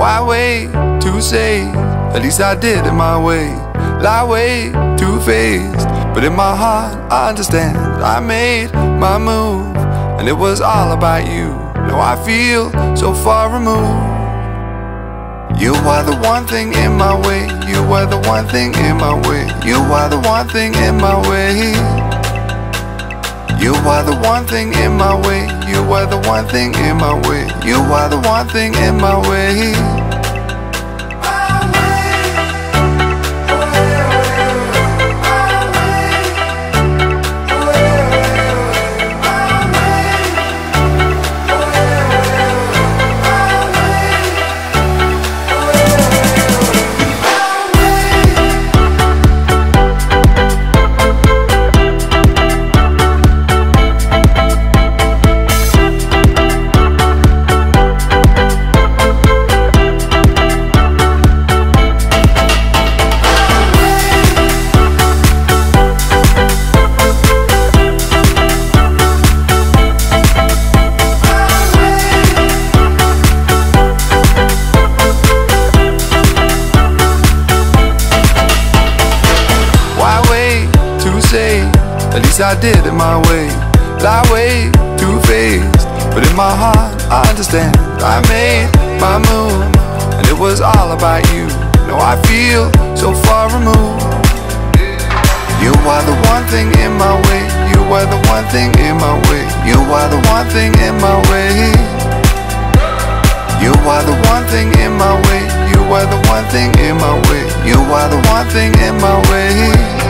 Why wait to say? At least I did it my way. Lie way too faced, but in my heart I understand. I made my move, and it was all about you. Now I feel so far removed. You are the one thing in my way. You are the one thing in my way. You are the one thing in my way. You are the one thing in my way. You are the one thing in my way. You are the one thing in my way. At least I did it my way. Lie way too faced, but in my heart I understand. I made my move, and it was all about you. Now I feel so far removed. You are the one thing in my way. You are the one thing in my way. You are the one thing in my way. You are the one thing in my way. You are the one thing in my way. You are the one thing in my way.